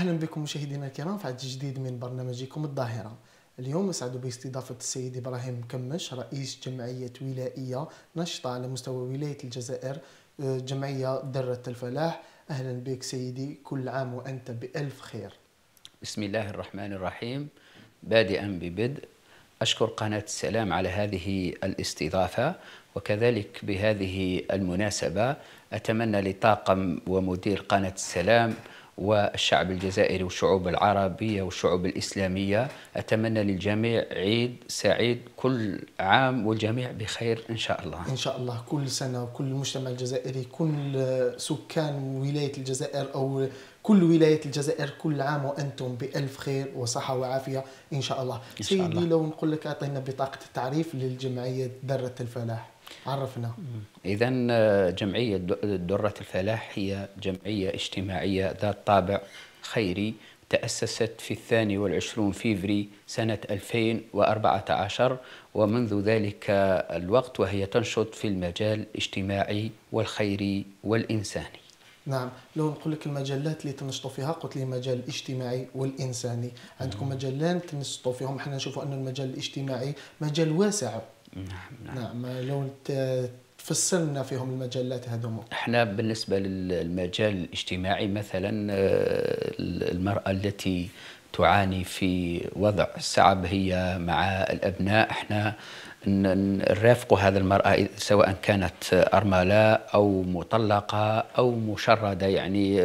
أهلا بكم مشاهدينا الكرام في عدد جديد من برنامجكم الظاهرة. اليوم أسعد باستضافة السيد إبراهيم مكمش، رئيس جمعية ولائية نشطة على مستوى ولاية الجزائر، جمعية درة الفلاح. أهلا بك سيدي، كل عام وأنت بألف خير. بسم الله الرحمن الرحيم. بادئا ببدء أشكر قناة السلام على هذه الاستضافة، وكذلك بهذه المناسبة أتمنى لطاقم ومدير قناة السلام والشعب الجزائري والشعوب العربية والشعوب الإسلامية، أتمنى للجميع عيد سعيد، كل عام والجميع بخير إن شاء الله. إن شاء الله كل سنة وكل المجتمع الجزائري، كل سكان ولاية الجزائر أو كل ولاية الجزائر، كل عام وأنتم بألف خير وصحة وعافية إن شاء الله. إن شاء سيدي الله. لو نقول لك أعطينا بطاقة التعريف للجمعية درة الفلاح، عرفنا. إذن جمعية درة الفلاح هي جمعية اجتماعية ذات طابع خيري، تأسست في 22 فيفري سنة 2014، ومنذ ذلك الوقت وهي تنشط في المجال الاجتماعي والخيري والإنساني. نعم، لو نقول لك المجالات اللي تنشطوا فيها، قلت لي المجال الاجتماعي والإنساني، عندكم مجالين تنشطوا فيهم. احنا نشوفوا أن المجال الاجتماعي مجال واسع. نعم، لو تفسرنا فيهم المجالات هذوما. احنا بالنسبة للمجال الاجتماعي مثلا المرأة التي تعاني في وضع صعب هي مع الأبناء، احنا نرافق هذه المرأة سواء كانت أرملة أو مطلقة أو مشردة، يعني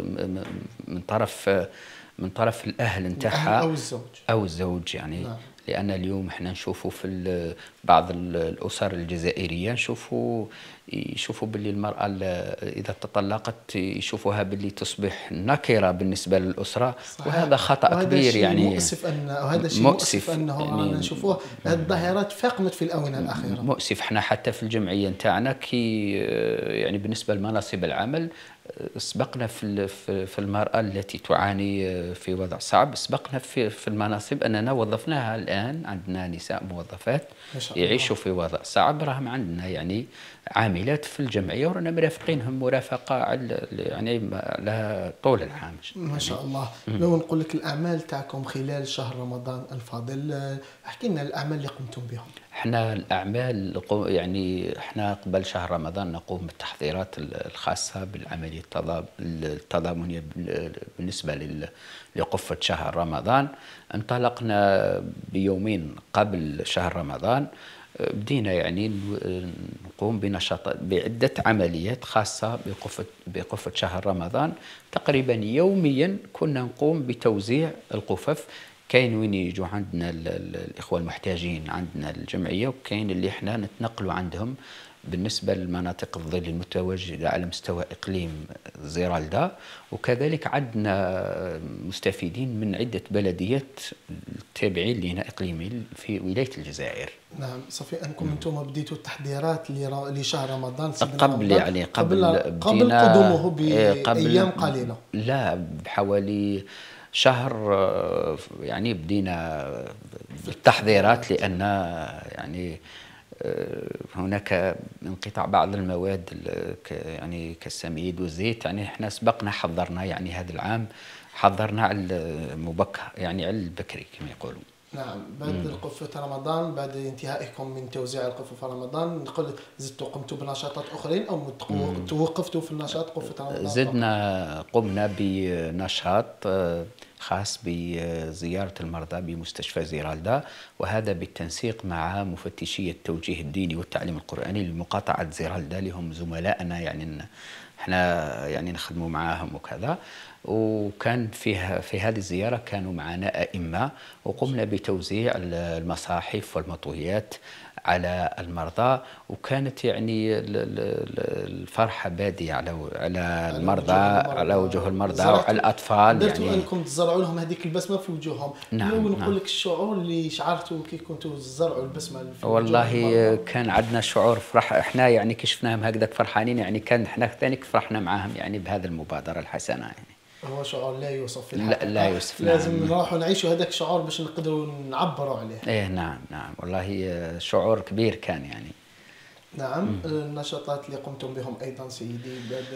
من طرف الأهل نتاعها أو الزوج يعني. نعم. لأن اليوم احنا نشوفوا في بعض الأسر الجزائرية يشوفوا باللي المرأة إذا تطلقت يشوفوها باللي تصبح نكرة بالنسبة للأسرة. صحيح. وهذا خطأ كبير يعني. وهذا شيء مؤسف أنه يعني نشوفوه. هذه الظاهرات فاقمت في الآونة الأخيرة. مؤسف. احنا حتى في الجمعية نتاعنا كي يعني بالنسبة لمناصب العمل سبقنا في المرأة التي تعاني في وضع صعب، سبقنا في المناصب أننا وظفناها. الآن عندنا نساء موظفات يعيشوا في وضع صعب، راهم عندنا يعني عاملات في الجمعية ورانا مرافقينهم مرافقة يعني على طول العام. ما شاء الله. لو نقول لك الأعمال تاعكم خلال شهر رمضان الفاضل، احكي لنا الأعمال اللي قمتم بهم. احنا الأعمال يعني احنا قبل شهر رمضان نقوم بالتحضيرات الخاصة بالعملية التضامنية بالنسبة لقفة شهر رمضان. انطلقنا بيومين قبل شهر رمضان، بدينا يعني نقوم بعدة عمليات خاصة بقفة شهر رمضان. تقريبا يوميا كنا نقوم بتوزيع القفف. كاين وين يجوا عندنا الإخوة المحتاجين عندنا الجمعية، وكاين اللي احنا نتنقلوا عندهم بالنسبة للمناطق الظل المتواجدة على مستوى إقليم زيرالدا. وكذلك عندنا مستفيدين من عدة بلديات التابعين لنا إقليمي في ولاية الجزائر. نعم، صافي أنكم أنتم بديتوا التحضيرات لشهر رمضان قبل يعني قبل قدومه بأيام قليلة. لا، بحوالي شهر يعني بدينا بالتحضيرات، لأن يعني هناك انقطاع بعض المواد يعني كالسميد والزيت. يعني احنا سبقنا حضرنا يعني هذا العام حضرنا على المبكر يعني على البكري كما يقولوا. نعم، بعد قفة رمضان، بعد انتهائكم من توزيع القفف في رمضان، نقول زدتوا قمتوا بنشاطات أخرين أو توقفتوا في النشاط قفة رمضان؟ زدنا قمنا بنشاط خاص بزيارة المرضى بمستشفى زيرالدا، وهذا بالتنسيق مع مفتشية التوجيه الديني والتعليم القرآني لمقاطعة زيرالدا، اللي هم زملائنا يعني احنا يعني نخدموا معاهم وكذا. وكان في هذه الزيارة كانوا معنا أئمة، وقمنا بتوزيع المصاحف والمطويات على المرضى، وكانت يعني الفرحة بادية على المرضى، على وجوه المرضى وعلى الأطفال. يعني أنكم تزرعوا لهم هذيك البسمة في وجوههم. نعم. نقول لك الشعور اللي شعرتوا كي كنتوا تزرعوا البسمة في والله كان عندنا شعور فرح. احنا يعني كي شفناهم هكذاك فرحانين، يعني كان احنا ثاني فرحنا معهم يعني بهذه المبادرة الحسنة. يعني هو شعور لا يوصف في الحقيقة. لا يوصف. لازم نروحوا نعيشوا هذاك الشعور باش نقدروا نعبروا عليه. ايه نعم والله شعور كبير كان يعني. نعم. النشاطات اللي قمتم بهم أيضا سيدي، بعد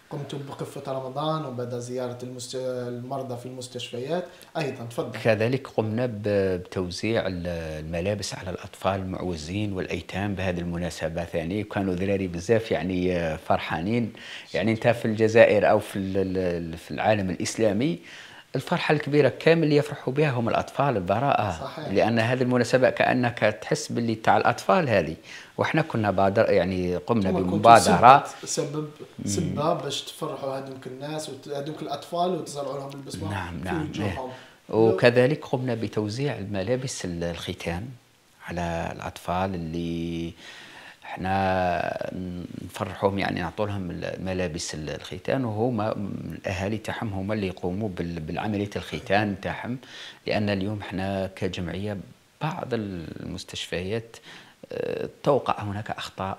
قمتم بقفة رمضان وبعد زيارة المرضى في المستشفيات أيضا. تفضل. كذلك قمنا بتوزيع الملابس على الأطفال المعوزين والأيتام بهذه المناسبات، يعني كانوا ذراري بزاف يعني فرحانين. يعني أنت في الجزائر أو في العالم الإسلامي الفرحة الكبيرة كامل اللي يفرحوا بها هم الأطفال البراءة. صحيح. لأن هذه المناسبة كأنك تحس باللي تاع الأطفال هذه، وإحنا كنا بادر يعني قمنا بمبادرة سبة باش تفرحوا هذوك الناس وهذوك الأطفال وتزرعوا لهم البسمة. نعم في وجوههم. وكذلك قمنا بتوزيع الملابس الختان على الأطفال اللي احنا نفرحوهم، يعني نعطوا لهم ملابس الختان، وهما الاهالي تاعهم هما اللي يقوموا بالعمليه الختان تاعهم. لان اليوم احنا كجمعيه بعض المستشفيات توقع هناك اخطاء،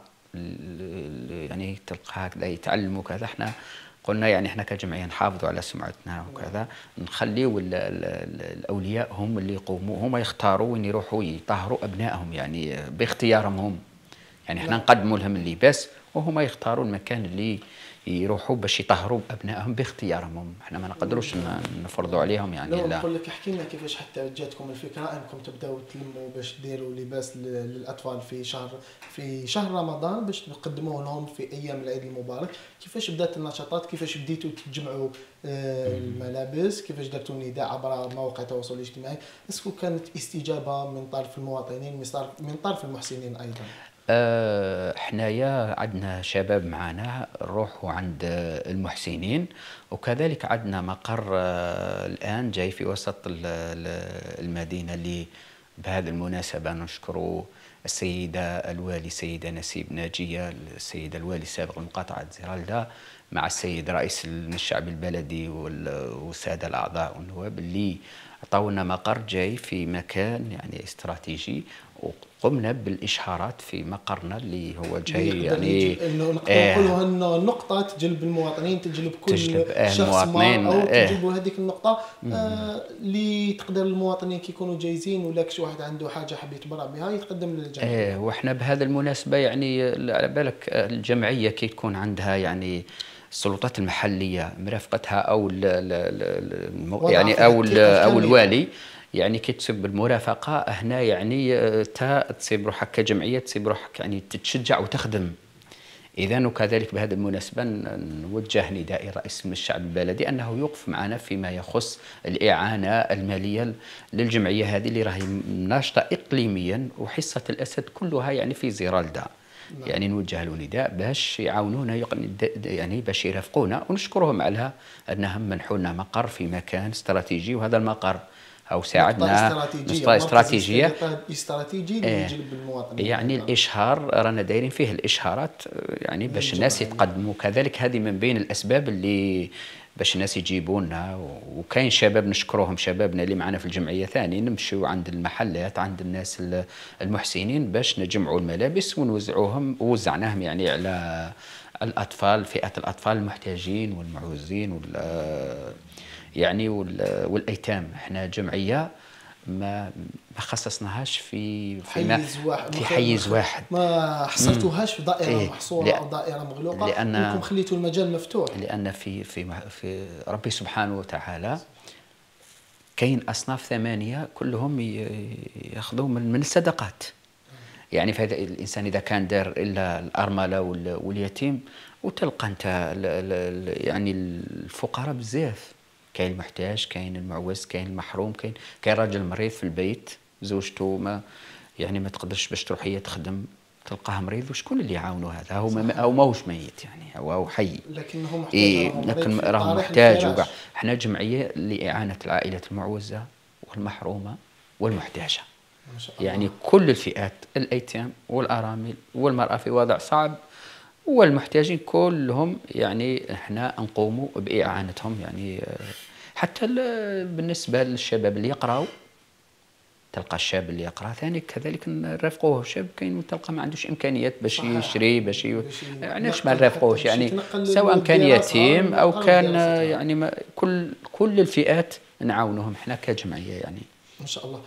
يعني تلقى هكذا يتعلموا كذا. احنا قلنا يعني احنا كجمعيه نحافظوا على سمعتنا وكذا، نخليوا الاولياء هم اللي يقوموا، هم يختاروا وين يروحوا يطهروا ابنائهم يعني باختيارهم هم. يعني احنا نقدموا لهم اللباس وهما يختاروا المكان اللي يروحوا باش يطهروا ابنائهم باختيارهم. احنا ما نقدروش نفرضوا عليهم يعني. لا نقول لك احكي لنا كيفاش حتى جاتكم الفكره انكم تبداو تلموا باش ديروا لباس للاطفال في شهر رمضان باش تقدموه لهم في ايام العيد المبارك. كيفاش بدات النشاطات؟ كيفاش بديتوا تجمعوا الملابس؟ كيفاش درتوا نداء عبر مواقع التواصل الاجتماعي؟ اسكو كانت استجابه من طرف المواطنين من طرف المحسنين ايضا؟ حنايا عندنا شباب معنا نروحوا عند المحسنين، وكذلك عندنا مقر الآن جاي في وسط المدينة اللي بهذه المناسبة نشكر السيدة الوالي السيدة نسيب ناجية، السيدة الوالي السابق لمقاطعة زرالدا، مع السيد رئيس الشعب البلدي والسادة الأعضاء والنواب اللي عطاونا مقر جاي في مكان يعني استراتيجي، وقمنا بالإشهارات في مقرنا اللي هو جاي يعني نقولوا أن النقطة تجلب المواطنين، تجلب كل شخص ما، أو تجلبوا هذيك النقطة اللي تقدر المواطنين كي يكونوا جايزين ولا كش واحد عنده حاجة حاب يتبرع بها يتقدم للجمعية. وإحنا بهذا المناسبة يعني على بالك الجمعية كي تكون عندها يعني السلطات المحلية مرافقتها أو يعني أو الوالي، يعني كي تسب المرافقة هنا يعني تصيب روحك كجمعية، تصيب روحك يعني تتشجع وتخدم. إذن وكذلك بهذه المناسبة نوجه نداء رئيس الشعب البلدي أنه يوقف معنا فيما يخص الإعانة المالية للجمعية هذه اللي راهي ناشطة إقليميا، وحصة الأسد كلها يعني في زرالدا. يعني نوجه له نداء باش يعاونونا يعني باش يرافقونا، ونشكرهم على أنهم منحوا لنا مقر في مكان استراتيجي. وهذا المقر أو ساعدنا استراتيجية اللي يجلب المواطنين. يعني الإشهار رانا دايرين فيه الإشهارات يعني باش الناس يتقدموا. كذلك هذه من بين الأسباب اللي باش الناس يجيبونا. وكاين شباب نشكروهم، شبابنا اللي معنا في الجمعية ثاني نمشيو عند المحلات عند الناس المحسنين باش نجمعوا الملابس ونوزعوهم، ووزعناهم يعني على الأطفال، فئة الأطفال المحتاجين والمعوزين يعني والأيتام. احنا جمعية ما خصصناهاش في حيز واحد، ما حصرتوهاش في دائرة محصورة أو دائرة مغلوقة، لأنكم خليتوا المجال مفتوح. لأن في ربي سبحانه وتعالى كاين أصناف 8 كلهم يأخذوا من الصدقات. يعني فهذا الإنسان إذا كان دار إلا الأرملة واليتيم، وتلقى أنت يعني الفقراء بزاف، كاين المحتاج، كاين المعوز، كاين المحروم، كاين راجل مريض في البيت زوجته ما تقدرش باش تروح هي تخدم، تلقاه مريض، وشكون اللي يعاونه؟ هذا هو ماهوش ميت يعني، هو حي لكنه محتاج. لكن راه محتاج. احنا جمعيه لاعانه العائله المعوزه والمحرومه والمحتاجه، ما شاء الله. يعني كل الفئات، الايتام والارامل والمراه في وضع صعب والمحتاجين كلهم، يعني احنا نقوموا باعانتهم. يعني حتى بالنسبه للشباب اللي يقراوا، تلقى الشاب اللي يقرا ثاني كذلك نرافقوه. الشاب كاين تلقى ما عندوش امكانيات باش يشري يعني ايش ما نرافقوهش، يعني سواء كان يتيم او كان يعني كل الفئات نعاونوهم احنا كجمعيه يعني. ما شاء الله.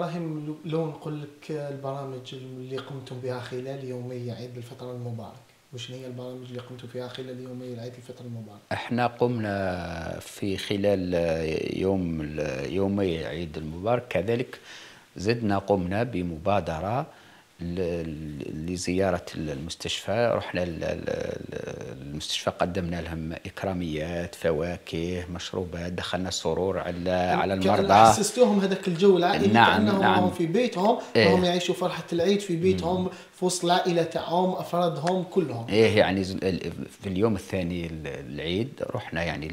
براهيم، لو نقول لك البرامج اللي قمتم بها خلال يومي عيد الفطر المبارك وشنو هي البرامج اللي قمتوا فيها خلال يومي العيد الفطر المبارك؟ احنا قمنا في خلال يومي عيد المبارك كذلك زدنا قمنا بمبادرة لزيارة المستشفى. رحنا المستشفى، قدمنا لهم إكراميات، فواكه، مشروبات، دخلنا سرور على المرضى. حسستوهم هذاك الجو العائلي. نعم كأنهم نعم. هم في بيتهم، وهم يعيشوا فرحة العيد في بيتهم في وسط العائلة تاعهم، أفرادهم كلهم. إيه يعني في اليوم الثاني العيد رحنا يعني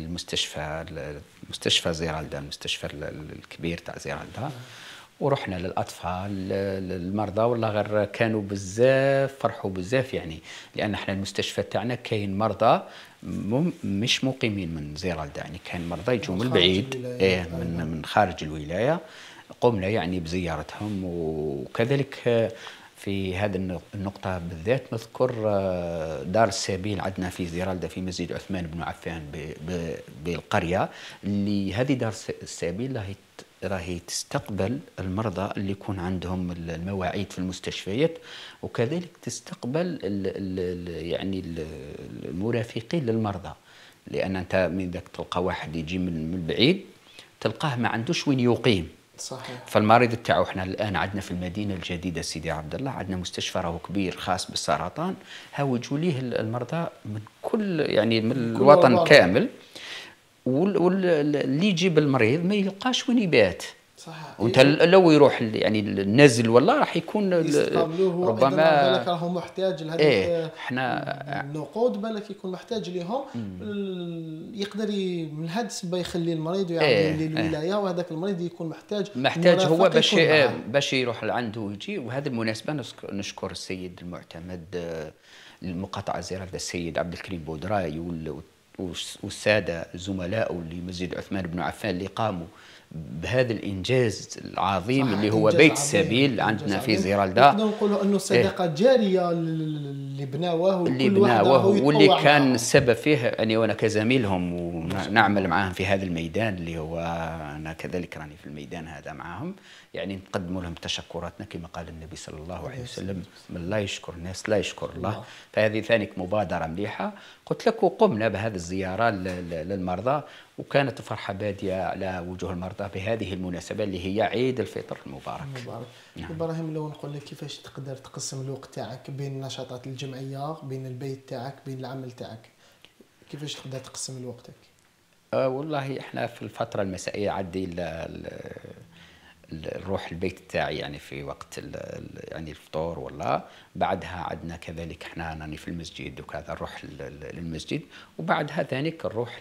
المستشفى زيرالدا، المستشفى الكبير تاع زيرالدا، ورحنا للاطفال المرضى. والله غير كانوا بزاف، فرحوا بزاف يعني، لان احنا المستشفى تاعنا كاين مرضى مش مقيمين من زيرالدا، يعني كاين مرضى يجوا من بعيد، من خارج الولايه. قمنا يعني بزيارتهم. وكذلك في هذه النقطة بالذات نذكر دار السبيل عندنا في زيرالدا في مسجد عثمان بن عفان بالقرية، اللي هذه دار السبيل راهي تستقبل المرضى اللي يكون عندهم المواعيد في المستشفيات، وكذلك تستقبل يعني المرافقين للمرضى. لأن أنت من ذاك تلقى واحد يجي من بعيد تلقاه ما عندوش وين يقيم. صحيح. فالمريض تاعو احنا الان عندنا في المدينه الجديده سيدي عبد الله عندنا مستشفى راهو كبير خاص بالسرطان، هاو يجوا ليه المرضى من كل يعني من الوطن كامل، واللي يجيب المريض ما يلقاش وين يبات. صحيح. وانت لو يروح يعني النازل والله راح يكون ربما بالك راهو محتاج لهذه احنا النقود، بالك يكون محتاج ليهم، يقدر من هذا السبب يخلي المريض ويعمل للولايه، وهذاك المريض يكون محتاج هو باش يروح لعنده ويجي. وهذه المناسبه نشكر السيد المعتمد المقاطعه زيرالدا السيد عبد الكريم بودراي والساده زملائه لمسجد عثمان بن عفان اللي قاموا بهذا الانجاز العظيم اللي هو بيت السبيل عندنا في زيرالدا. نقدر نقولوا انه صدقه جاريه اللي بناوه واللي كان السبب فيه يعني، وانا كزميلهم ونعمل معاهم في هذا الميدان اللي هو انا كذلك راني في الميدان هذا معاهم، يعني نقدم لهم تشكراتنا كما قال النبي صلى الله عليه وسلم: من لا يشكر الناس لا يشكر الله. فهذه ثانيك مبادره مليحه. قلت لك وقمنا بهذه الزياره للمرضى، وكانت الفرحه باديه على وجوه المرضى بهذه المناسبه اللي هي عيد الفطر المبارك. نعم. ابراهيم، لو نقول لك كيفاش تقدر تقسم الوقت تاعك بين نشاطات الجمعيه، بين البيت تاعك، بين العمل تاعك، كيفاش تقدر تقسم وقتك؟ والله احنا في الفتره المسائيه عندي نروح البيت تاعي يعني في وقت يعني الفطور، والله بعدها عندنا كذلك احنا راني في المسجد وكذا نروح للمسجد، وبعدها ثانيك نروح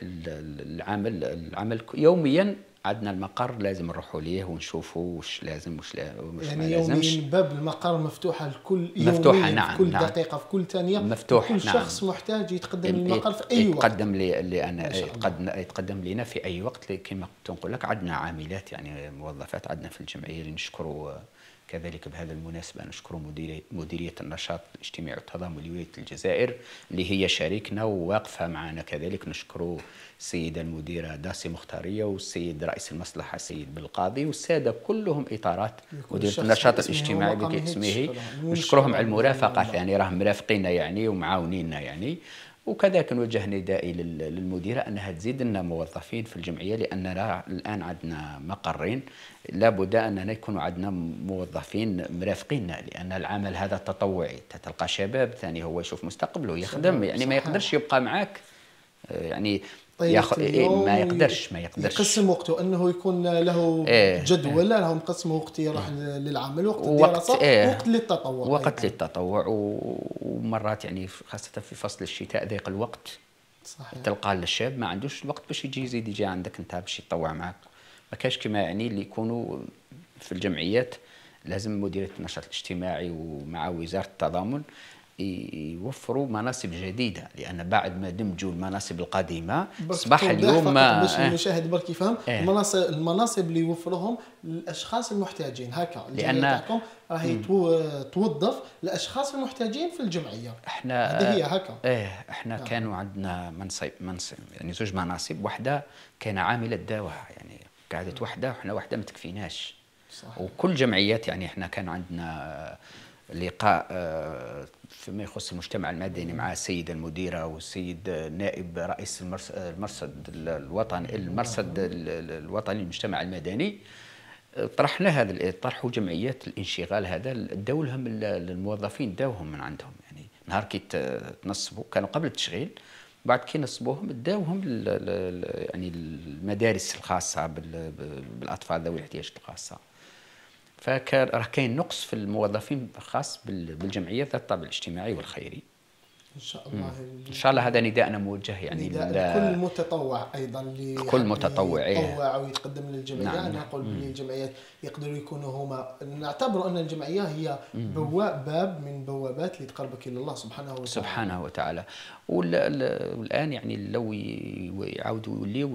العمل يوميا. عندنا المقر لازم نروحوا ليه ونشوفوا واش لازم وش يعني ما لازمش. يوميا باب المقر مفتوحه الكل، مفتوحه نعم، في كل دقيقه في كل ثانيه مفتوح. كل شخص محتاج يتقدم للمقر في اي وقت، يتقدم لي انا يتقدم لنا في اي وقت. كما كنت نقول لك عندنا عاملات يعني موظفات عندنا في الجمعيه اللي نشكروا كذلك بهذا المناسبة. نشكر مديرية النشاط الاجتماعي والتضامن لولاية الجزائر اللي هي شريكنا وواقفة معنا. كذلك نشكر السيدة المديرة داسي مختارية والسيد رئيس المصلحة السيد بالقاضي والسادة كلهم إطارات مديرية النشاط الاجتماعي باسمه. نشكرهم على المرافقة يعني راهم مرافقينا يعني ومعاونينا يعني. وكذلك نوجه ندائي للمديرة أنها تزيد لنا موظفين في الجمعية، لأننا الآن عندنا مقرين، لابد أننا يكون عندنا موظفين مرافقيننا، لأن العمل هذا تطوعي. تلقى شباب ثاني هو يشوف مستقبله يخدم يعني، ما يقدرش يبقى معك يعني ما يقدرش يقسم وقته، انه يكون له جدول، له مقسم وقت يروح للعمل، وقت الدراسه، وقت للتطوع، وقت للتطوع. ومرات يعني خاصه في فصل الشتاء ضيق الوقت. صحيح. تلقى الشاب ما عندوش الوقت باش يجي عندك انت باش يتطوع معك. ما كاش كما يعني اللي يكونوا في الجمعيات لازم مديريه النشاط الاجتماعي ومع وزاره التضامن يوفروا مناصب جديدة، لأن بعد ما دمجوا المناصب القديمة أصبح اليوم باش المشاهد برك يفهم المناصب اللي يوفروهم للأشخاص المحتاجين. هكا الجمعية تاعكم راهي توظف الأشخاص المحتاجين في الجمعية. احنا هذه هي هكا. احنا كانوا عندنا منصب يعني زوج مناصب. واحدة كان عاملة دواء يعني قعدت وحدة، وحنا وحدة ما تكفيناش. صحيح. وكل جمعيات يعني احنا كان عندنا لقاء فيما يخص المجتمع المدني مع السيدة المديرة والسيد نائب رئيس المرصد الوطني للمجتمع المدني. طرحنا هذا طرحوا جمعيات الانشغال هذا داولهم للموظفين، داوهم من عندهم، يعني نهار كي تنصبوا كانوا قبل التشغيل، بعد كي نصبوهم داوهم يعني المدارس الخاصة بالأطفال ذوي الاحتياجات الخاصة. فكان راه كاين نقص في الموظفين خاص بالجمعيات ذات الطابع الاجتماعي والخيري. ان شاء الله. ان شاء الله هذا نداءنا موجه يعني نداء لكل متطوع ايضا اللي كل متطوع يتطوع ويتقدم للجمعيه. نعم. انا اقول بلي الجمعيات يقدروا يكونوا هما، نعتبر ان الجمعيه هي باب من بوابات اللي تقربك الى الله سبحانه وتعالى. والان يعني لو يعاودوا يوليوا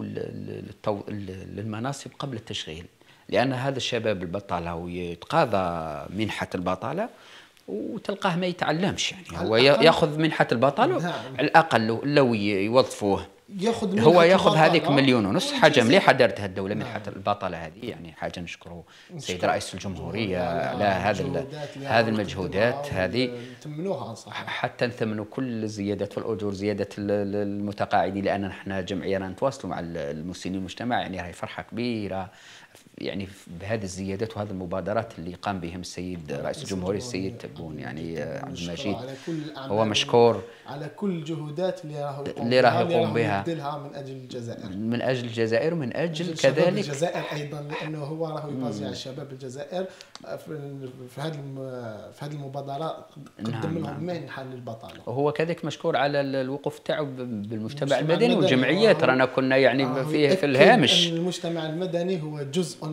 للمناصب قبل التشغيل، لان هذا الشباب البطاله ويتقاضى منحه البطاله وتلقاه ما يتعلمش، يعني هو ياخذ منحه البطاله. نعم. على الاقل لو يوظفوه هو ياخذ هذيك 1.5 مليون، حاجه مليحه دارتها الدوله نعم. منحه البطاله هذه، يعني حاجه نشكره السيد رئيس الجمهوريه على هذه المجهودات هذه، نثمنوها صح، حتى نثمنوا كل الزيادات في الاجور، زياده المتقاعدين، لان احنا جمعيه نتواصلوا مع المسنين المجتمع، يعني راهي فرحه كبيره يعني بهذه الزيادات وهذه المبادرات اللي قام بهم السيد رئيس الجمهورية السيد تبون يعني عبد المجيد. هو مشكور على كل الجهودات اللي راح يقوم بها من أجل الجزائر، ومن أجل كذلك الجزائر أيضا، لأنه هو راح يبازي على الشباب الجزائر في هذه المبادرة، قدم لهم منحة للبطالة. وهو كذلك مشكور على الوقوف تاعو بالمجتمع المدني والجمعيات، رانا كنا يعني في الهامش. المجتمع المدني هو جزء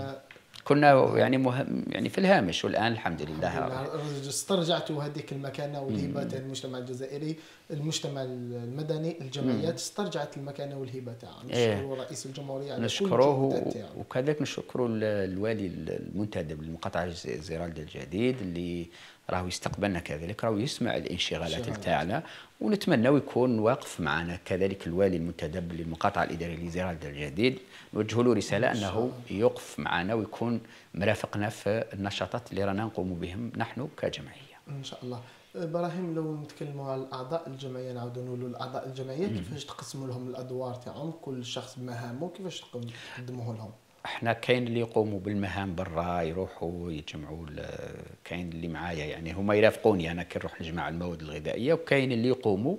كنا يعني مهم يعني في الهامش، والآن الحمد لله استرجعتوا هذيك المكانة والهبة تاع المجتمع الجزائري. المجتمع المدني الجمعيات استرجعت المكانة والهبة تاعها. نشكر رئيس الجمهورية على نشكروه، وكذلك نشكروا الوالي المنتدب للمقاطعة زيرالدا الجديد اللي راهو يستقبلنا، كذلك راهو يسمع الانشغالات تاعنا، ونتمنى يكون واقف معنا. كذلك الوالي المنتدب للمقاطعة الإدارية لزيرالدا الجديد نوجه له رسالة أنه يوقف معنا ويكون مرافقنا في النشاطات اللي رانا نقوم بهم نحن كجمعية إن شاء الله. إبراهيم، لو نتكلموا على أعضاء الجمعية، نعاودوا نقولوا الأعضاء الجمعية كيفاش تقسموا لهم الأدوار تاعهم، كل شخص بمهامه كيفاش تقدموه لهم؟ احنا كاين اللي يقوموا بالمهام برا، يروحوا يجمعوا، كاين اللي معايا يعني هما يرافقوني انا كي نروح نجمع المواد الغذائيه، وكاين اللي يقوموا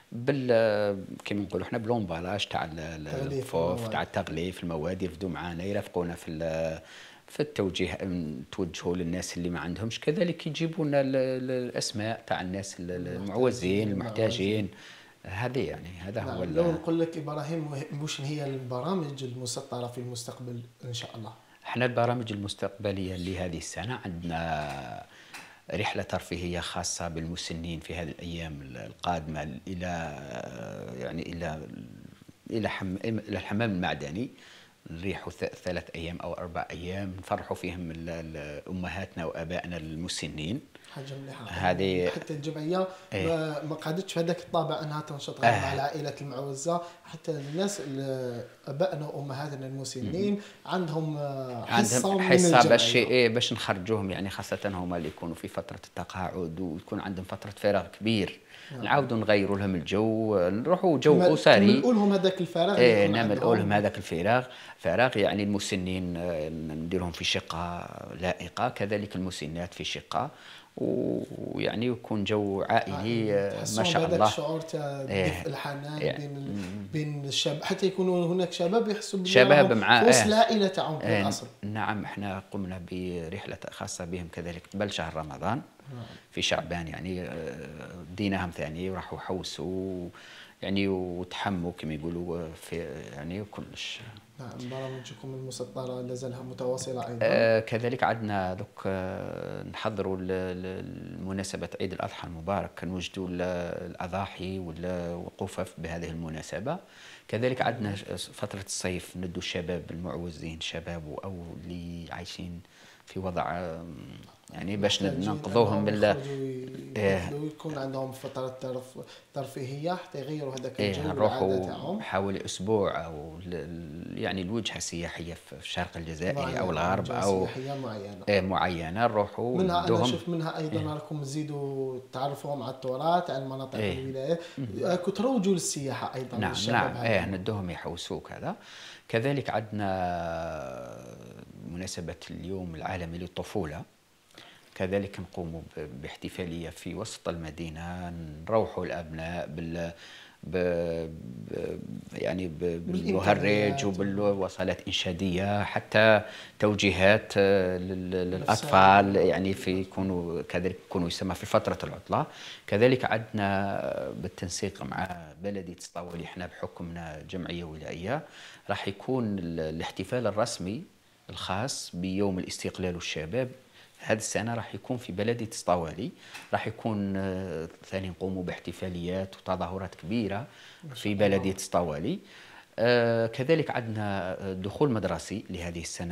كيما نقولوا احنا بلومبالاج تاع الفوف تاع التغليف المواد، يرفدوا معانا يرافقونا في التوجيه، توجهوا للناس اللي ما عندهمش، كذلك يجيبوا لنا الاسماء تاع الناس المعوزين المحتاجين. هذه يعني هذا هو. لو نقول لك إبراهيم، وش هي البرامج المسطرة في المستقبل إن شاء الله؟ احنا البرامج المستقبلية لهذه السنة عندنا رحلة ترفيهية خاصة بالمسنين في هذه الأيام القادمة إلى الحمام المعدني. نريحوا 3 أيام أو 4 أيام نفرحوا فيهم أمهاتنا وأبائنا المسنين. حاجه مليحه هذه حتى الجمعيه ما قعدتش في هذاك الطابع انها تنشط مع العائلات المعوزه، حتى الناس ابائنا وامهاتنا المسنين عندهم حصه باش نخرجوهم، يعني خاصه هما اللي يكونوا في فتره التقاعد ويكون عندهم فتره فراغ كبير. نعاودوا نغيروا لهم الجو، نروحوا جو اسري، نملؤوا لهم هذاك الفراغ. نملؤوا لهم هذاك الفراغ يعني المسنين نديرهم في شقه لائقه، كذلك المسنات في شقه، ويعني يكون جو عائلي ما شاء الله. هذاك الشعور تاع دفء الحنان بين الشباب، حتى يكونوا هناك شباب يحسوا شباب مع وسط العائله تاعهم في الاصل. نعم، احنا قمنا برحله خاصه بهم كذلك قبل شهر رمضان في شعبان، يعني ديناهم ثاني وراحوا حوسوا يعني وتحموا كما يقولوا في يعني كلش. نعم، برامجكم المسطرة لازالها متواصلة أيضا. كذلك عندنا دوك نحضروا المناسبة عيد الأضحى المبارك، نوجدوا الأضاحي والقفف بهذه المناسبة. كذلك عندنا فترة الصيف ندوا الشباب المعوزين، شباب أو اللي عايشين في وضع يعني باش ننقذوهم من يكون عندهم فترة ترفيهية حتى يغيروا هذاك الجو نروحوا حوالي أسبوع أو يعني الوجهة السياحية في الشرق الجزائري أو الغرب أو سياحية معينة نروحوا منها أنا شفت منها أيضا راكم تزيدوا تعرفوهم على التراث على المناطق الولايات تروجوا للسياحة أيضا نعم ندوهم يحوسوك هذا. كذلك عندنا مناسبة اليوم العالمي للطفولة، كذلك نقوم باحتفالية في وسط المدينة، نروحوا الأبناء يعني بالمهرج وبالوصلات إنشادية، حتى توجيهات للأطفال يعني كذلك يكونوا يسمى في فترة العطلة. كذلك عندنا بالتنسيق مع بلدية سطاولي، احنا بحكمنا جمعية ولائية، راح يكون الاحتفال الرسمي الخاص بيوم الاستقلال والشباب هذه السنة راح يكون في بلدية سطاولي. راح يكون ثاني نقوموا باحتفاليات وتظاهرات كبيرة في بلدية سطاولي. كذلك عندنا دخول مدرسي لهذه السنة،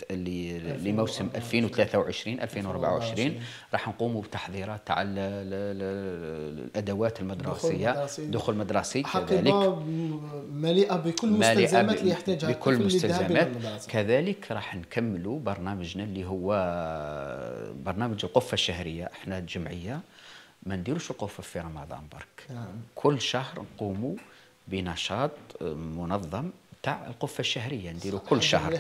لموسم 2023-2024. راح نقوموا بتحضيرات تاع الأدوات المدرسية، دخول مدرسي كذلك مليئة بكل المستلزمات اللي يحتاجها بكل المستلزمات. كذلك راح نكملوا برنامجنا اللي هو برنامج القفة الشهرية. احنا الجمعية ما نديروش القفة في رمضان برك، كل شهر نقوموا بنشاط منظم تاع القفة الشهرية، نديروا كل شهر.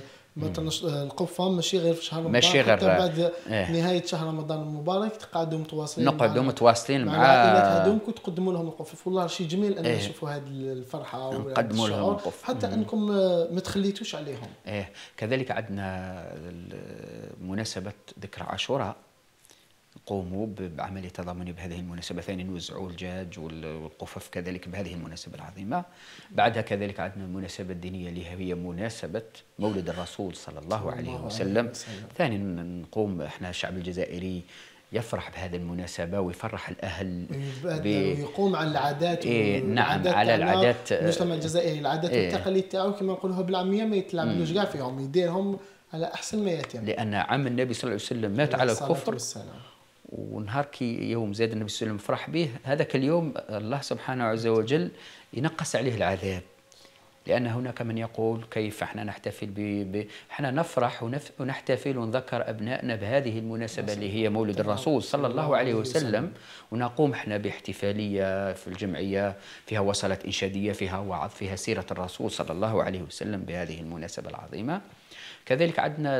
القفة ماشي غير في شهر رمضان، ماشي غير حتى بعد نهاية شهر رمضان المبارك تقعدوا متواصلين مع العائلات هذوك وتقدموا لهم القفة. والله شيء جميل أن نشوفوا هذه الفرحة ونقدموا لهم القفة، حتى أنكم ما تخليتوش عليهم. كذلك عندنا مناسبة ذكرى عاشوراء، قوموا بعملية تضامنية بهذه المناسبة. ثاني نوزعوا الدجاج والقفف كذلك بهذه المناسبة العظيمة. بعدها كذلك عندنا المناسبة الدينية اللي هي مناسبة مولد الرسول صلى الله عليه وسلم. ثاني نقوم احنا الشعب الجزائري يفرح بهذه المناسبة ويفرح الأهل ويقوم على العادات نعم على العادات المجتمع الجزائري، العادات والتقاليد تاعو كما نقولوها بالعامية ما يتلعبلوش كاع فيهم، يديرهم على أحسن ما يتم. لأن عم النبي صلى الله عليه وسلم مات على الكفر، ونهار كي يوم زاد النبي صلى الله عليه وسلم فرح به، هذاك اليوم الله سبحانه عز وجل ينقص عليه العذاب. لأن هناك من يقول كيف احنا نحتفل احنا نفرح ونحتفل ونذكر أبنائنا بهذه المناسبة اللي هي مولد الرسول صلى الله عليه وسلم، ونقوم احنا باحتفالية في الجمعية فيها وصلات إنشادية، فيها وعظ، فيها سيرة الرسول صلى الله عليه وسلم بهذه المناسبة العظيمة. كذلك عندنا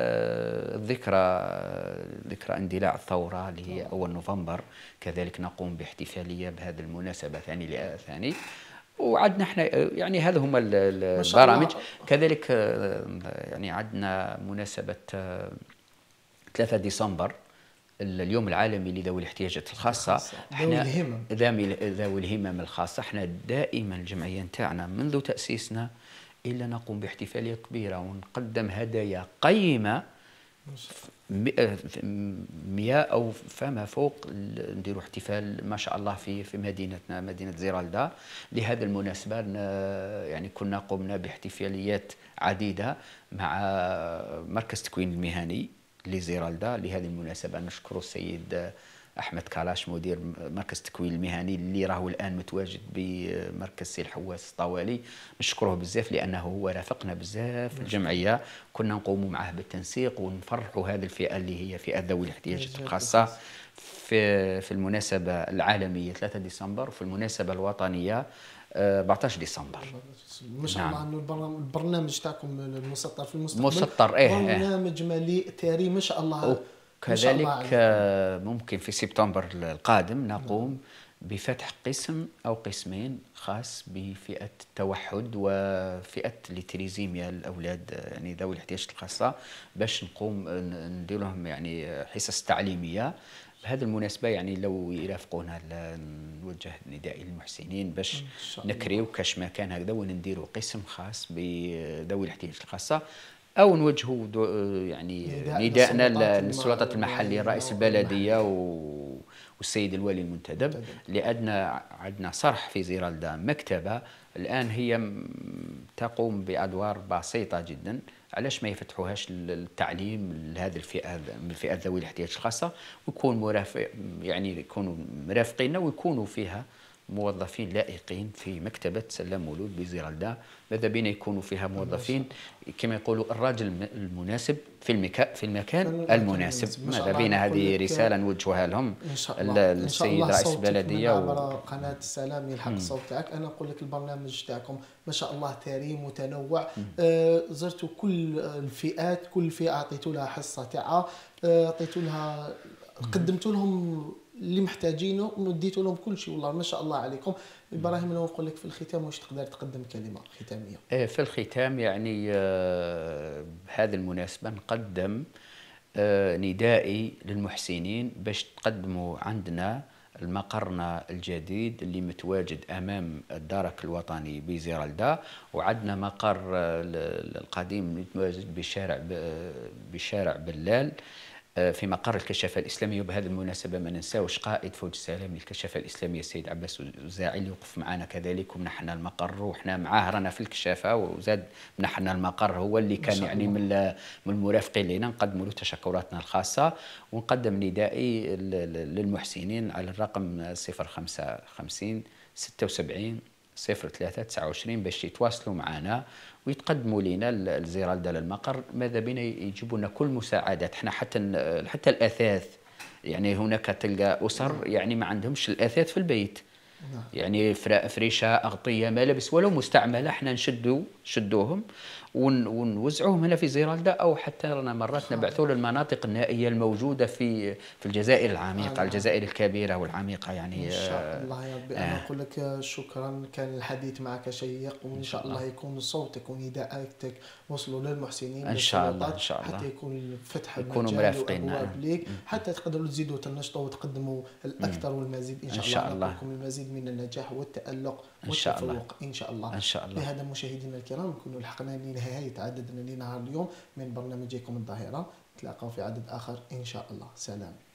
ذكرى اندلاع الثورة اللي هي أول نوفمبر، كذلك نقوم باحتفالية بهذه المناسبة ثاني. وعندنا احنا يعني هذا هما البرامج. كذلك يعني عندنا مناسبة 3 ديسمبر اليوم العالمي لذوي الاحتياجات الخاصة. احنا ذوي الهمم الخاصة، احنا دائما الجمعية نتاعنا منذ تأسيسنا إلا نقوم باحتفالية كبيرة ونقدم هدايا قيمة 100 أو فما فوق. نديروا احتفال ما شاء الله في مدينتنا، مدينة زيرالدا، لهذه المناسبة. يعني كنا قمنا باحتفاليات عديدة مع مركز تكوين المهني لزيرالدا لهذه المناسبة. نشكر السيد أحمد كالاش مدير مركز التكوين المهني اللي راهو الآن متواجد بمركز سي الحواس الطوالي، نشكره بزاف لأنه هو رافقنا بزاف في الجمعية. كنا نقوم معه بالتنسيق ونفرحوا هذه الفئة اللي هي فئة ذوي الاحتياجات الخاصة في المناسبة العالمية 3 ديسمبر وفي المناسبة الوطنية 14 ديسمبر. ما شاء الله عنه البرنامج تاعكم المسطر في المستقبل مسطر برنامج مليء ثري ما شاء الله. كذلك ممكن في سبتمبر القادم نقوم بفتح قسم أو قسمين خاص بفئة التوحد وفئة التريزيميا الأولاد يعني ذوي الاحتياجات الخاصة، باش نقوم ندير لهم يعني حصص تعليمية. بهذه المناسبة يعني لو يرافقونا نوجه نداء للمحسنين باش نكريو كاش مكان هكذا ونديروا قسم خاص بذوي الاحتياجات الخاصة، أو نوجهوا يعني نداءنا للسلطات المحلية، رئيس البلدية والسيد الوالي المنتدب، لأن عندنا صرح في زيرالدا مكتبة الآن هي تقوم بأدوار بسيطة جدا. علاش ما يفتحوهاش للتعليم لهذه الفئه، من الفئات ذوي الاحتياجات الخاصه، ويكون مرافق يعني يكونوا مرافقين ويكونوا فيها موظفين لائقين في مكتبة سلام مولود بزيرالدا. ماذا بينا يكونوا فيها موظفين كما يقولوا الراجل المناسب في المكان المناسب. ماذا بينا هذه رسالة نوجهها لهم ان شاء الله. السيد رئيس البلدية عبر قناة السلام يلحق الصوت تاعك. انا نقول لك البرنامج تاعكم ما شاء الله ثري متنوع. زرتوا كل الفئات، كل فئة اعطيتوا لها حصة تاعها، اعطيتوا لها، قدمتوا لهم اللي محتاجينه وديتوا لهم كل شيء. والله ما شاء الله عليكم. ابراهيم انا نقول لك في الختام واش تقدر تقدم كلمه ختاميه؟ في الختام يعني بهذه المناسبه نقدم ندائي للمحسنين باش تقدموا عندنا المقرنا الجديد اللي متواجد امام الدرك الوطني بزيرالدا، وعندنا مقر القديم متواجد بشارع بلال في مقر الكشافة الإسلامية. وبهذه المناسبة ما ننساوش قائد فوج السلام للكشافة الإسلامية السيد عباس الزاعي اللي وقف معنا كذلك ومنحنا المقر، وحنا معاه رانا في الكشافة وزاد منحنا المقر. هو اللي كان يعني من المرافقين لنا. نقدم له تشكراتنا الخاصة ونقدم ندائي للمحسنين على الرقم 055 76 03 29 باش يتواصلوا معنا ويتقدموا لنا الزيرالدا للمقر. ماذا بينا يجيبوا لنا كل مساعدات. احنا حتى الاثاث، يعني هناك تلقى اسر يعني ما عندهمش الاثاث في البيت، يعني فريشه، اغطيه، ملابس ولو مستعمله، احنا نشدوهم ونوزعوهم هنا في زيرالدا، او حتى رانا مرات نبعثوا للمناطق النائيه الموجوده في الجزائر العميقه، الجزائر الكبيره والعميقه يعني. ان شاء الله يا ربي. انا نقول لك شكرا، كان الحديث معك شيق، وان شاء الله يكون صوتك ونداءاتك وصلوا للمحسنين ان شاء الله، ان شاء الله، حتى يكون فتح يكونوا مرافقين وابواب ليك، حتى تقدروا تزيدوا تنشطوا وتقدموا الاكثر والمزيد. ان شاء الله لكم المزيد من النجاح والتالق والتفوق ان شاء الله. ان شاء الله. بهذا مشاهدينا الكرام نكونوا لحقنا لنهايه عددنا لنهار اليوم من برنامجكم الظاهره. نتلاقاو في عدد اخر ان شاء الله. سلام.